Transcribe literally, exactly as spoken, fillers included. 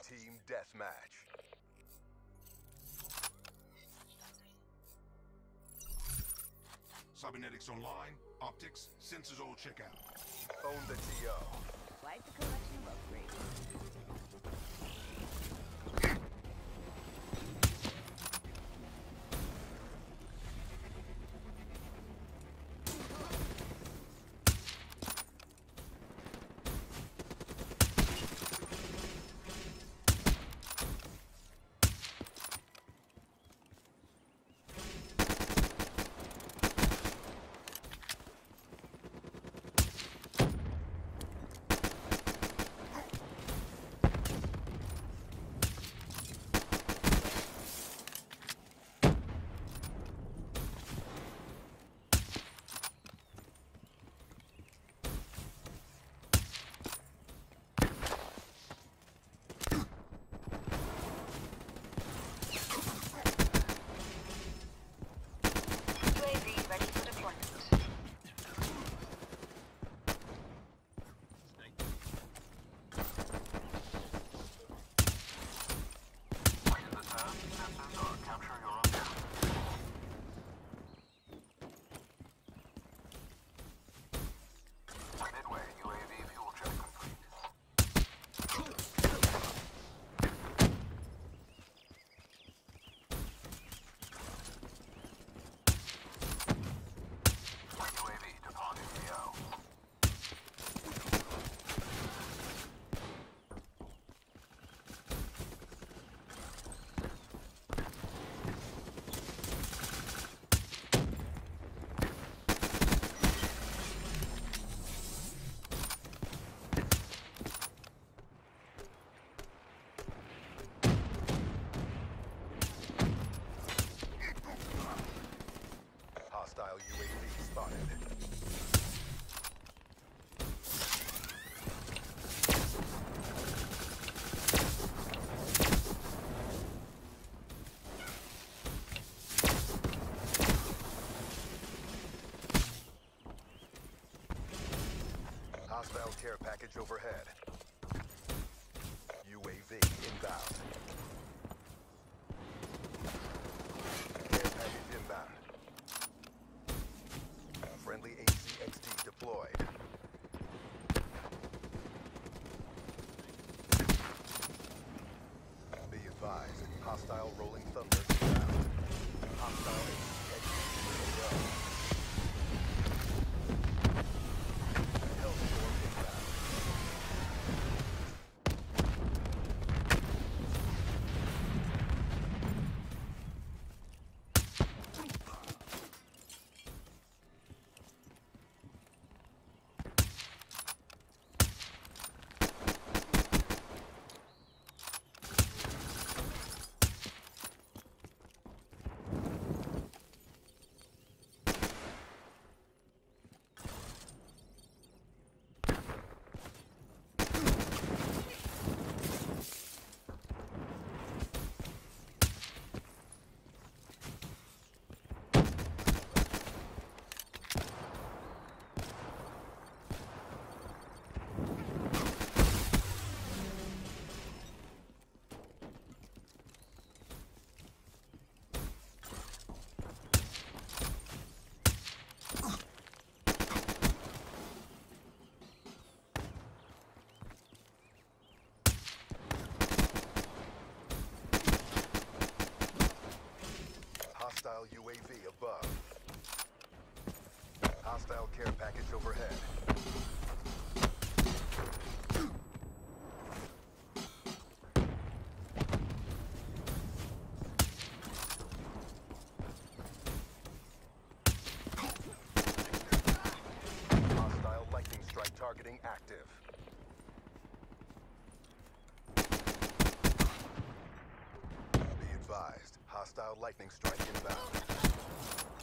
Team deathmatch. Cybernetics online, optics, sensors all check out. Own the T O. Quite the collection of upgrades. Hostile U A V spotted. Hostile care package overhead. U A V inbound. Care package inbound. Friendly A C X D deployed. Be advised, hostile rolling thunder inbound. Hostile A C X D in row. Hellstorm inbound. Hostile U A V above. Hostile care package overhead. Hostile lightning strike targeting active. Be advised, hostile lightning strike inbound.